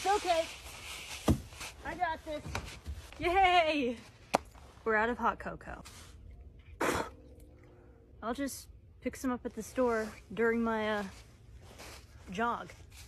okay. I got this. Yay! We're out of hot cocoa. I'll just pick some up at the store during my jog.